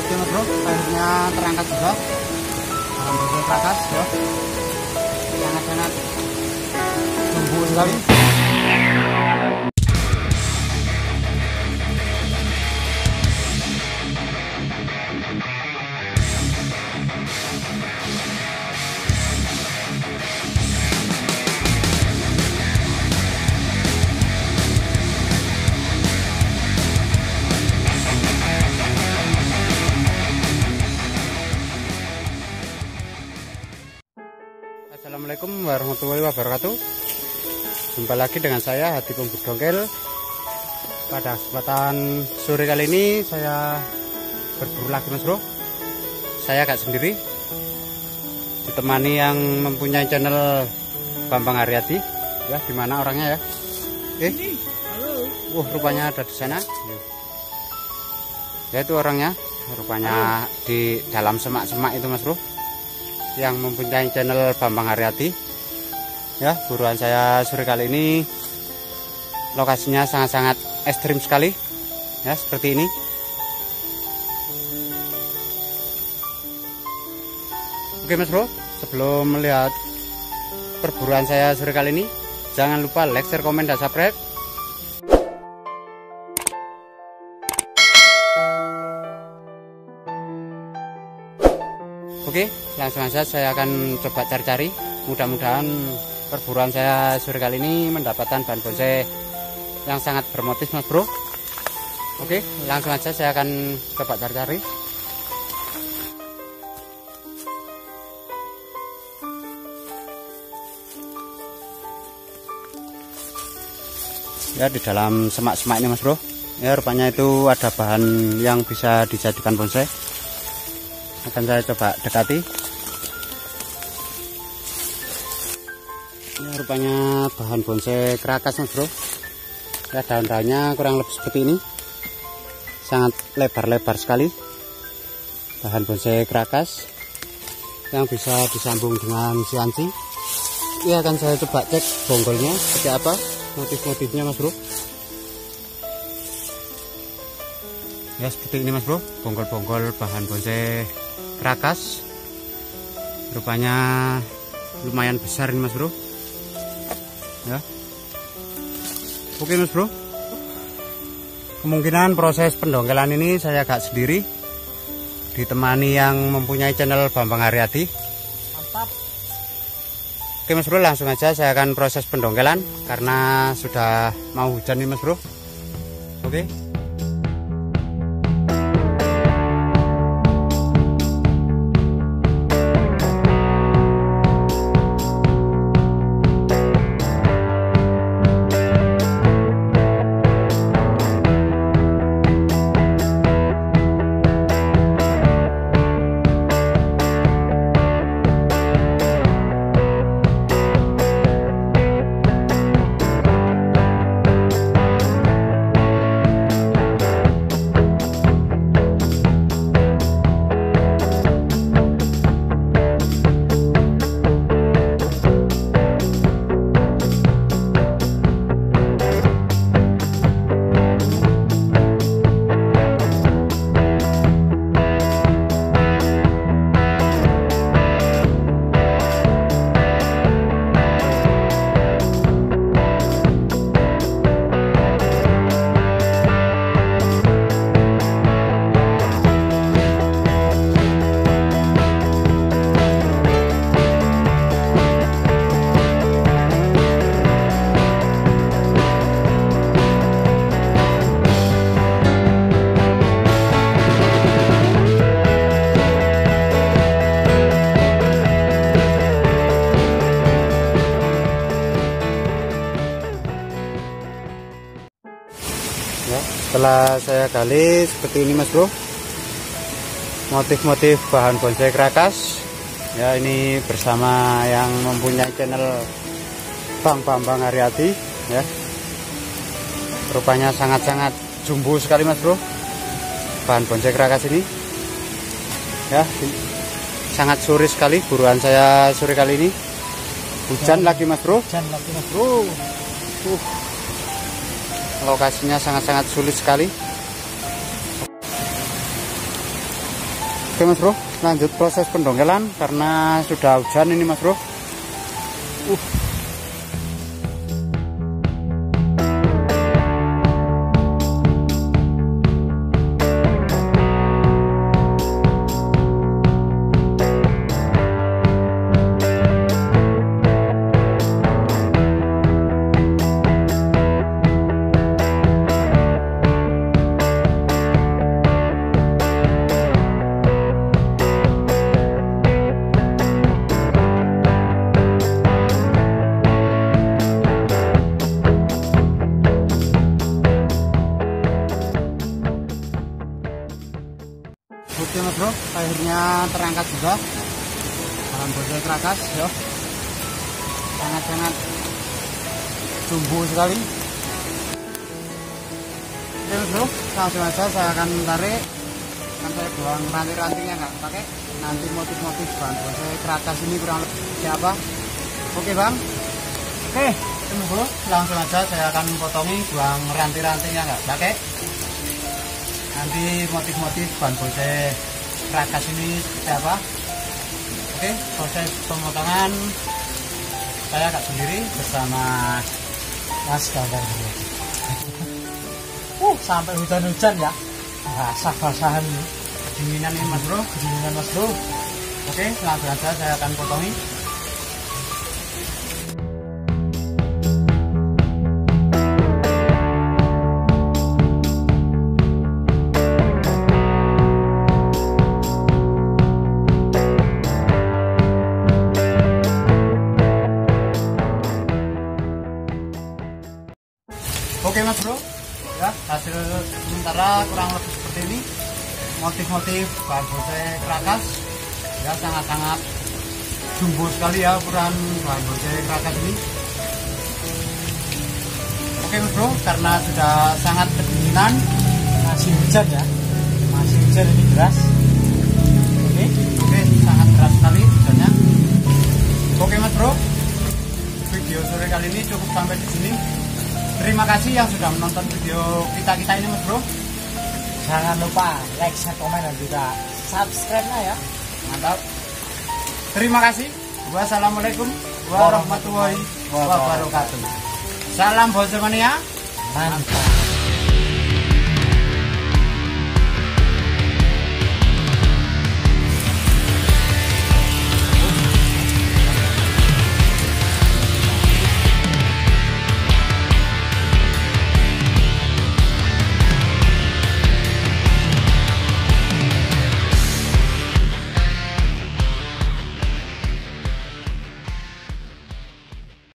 Oke mas bro, akhirnya terangkat juga dalam bonsai Krakas ya. Sangat-sangat tumbuh sekali. Assalamualaikum warahmatullahi wabarakatuh. Jumpa lagi dengan saya Hadi Pemburu Dongkel. Pada kesempatan sore kali ini saya berburu lagi mas bro. Saya agak sendiri, ditemani yang mempunyai channel Bambang Haryadi ya. Dimana orangnya ya? Halo. Rupanya ada di sana ya, itu orangnya rupanya. Halo. Di dalam semak-semak itu mas bro, yang mempunyai channel Bambang Haryadi ya. Buruan saya sore kali ini lokasinya sangat-sangat ekstrim sekali ya, seperti ini. Oke mas bro, sebelum melihat perburuan saya sore kali ini, jangan lupa like, share, komen, dan subscribe. Oke, langsung saja saya akan coba cari-cari. Mudah-mudahan perburuan saya sore kali ini mendapatkan bahan bonsai yang sangat bermotif mas bro. Oke, langsung saja saya akan coba cari-cari. Ya, di dalam semak-semak ini mas bro ya, rupanya itu ada bahan yang bisa dijadikan bonsai. Akan saya coba dekati. Ini rupanya bahan bonsai Krakas mas bro ya. Daun-daunnya kurang lebih seperti ini, sangat lebar-lebar sekali. Bahan bonsai Krakas yang bisa disambung dengan sianci. Ini akan saya coba cek bonggolnya seperti apa, motif-motifnya mas bro ya. Seperti ini mas bro, bonggol-bonggol bahan bonsai Krakas. Rupanya lumayan besar ini mas bro ya. Oke mas bro, kemungkinan proses pendongkelan ini saya agak sendiri, ditemani yang mempunyai channel Bambang Haryadi. Mantap. Oke mas bro, langsung aja saya akan proses pendongkelan karena sudah mau hujan nih mas bro. Oke. Setelah saya gali seperti ini mas bro, motif-motif bahan bonsai Krakas ya. Ini bersama yang mempunyai channel Bang Bambang Haryadi ya. Rupanya sangat-sangat jumbo sekali mas bro bahan bonsai Krakas ini ya. Sangat sore sekali buruan saya sore kali ini. Hujan lagi mas bro. Hujan lagi mas bro. Lokasinya sangat-sangat sulit sekali. Oke Mas Bro, lanjut proses pendongkelan karena sudah hujan ini Mas Bro. Oke Mas Bro, akhirnya terangkat juga dalam bonsai Krakas ya. Sangat-sangat tumbuh sekali. Oke Mas Bro, langsung aja saya akan tarik. Kan saya buang ranting-rantingnya nggak pakai. Nanti motif-motif bahan bonsai Krakas ini kurang lebih siapa? Oke Bang. Oke Mas Bro, langsung aja saya akan potongi, buang ranting-rantingnya nggak pakai. Nanti motif-motif bahan bonsai Krakas ini seperti apa. Oke, proses pemotongan saya agak sendiri bersama Mas Ganggang. Sampai hujan-hujan ya, basah-basahan, kedinginan ini Mas Bro, kedinginan Mas Bro. Oke, langsung aja saya akan potongi. Oke Mas Bro, ya hasil sementara kurang lebih seperti ini. Motif-motif bahan bonsai Krakas ya, sangat-sangat jumbo sekali ya ukuran bahan bonsai Krakas ini. Oke Mas Bro, karena sudah sangat kedinginan, Masih hujan ya, masih hujan ini deras. Oke, sangat deras sekali hujannya. Oke Mas Bro, video sore kali ini cukup sampai di sini. Terima kasih yang sudah menonton video kita ini Mas Bro. Jangan lupa like, share, komen, dan juga subscribe-nya ya. Mantap. Terima kasih. Wassalamualaikum warahmatullahi wabarakatuh. Salam Bonsai Mania. Mantap.